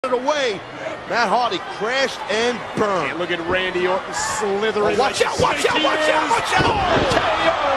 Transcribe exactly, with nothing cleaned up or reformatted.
away. Matt Hardy crashed and burned. And look at Randy Orton slithering. Oh, watch like out, watch out, watch out, watch out! K O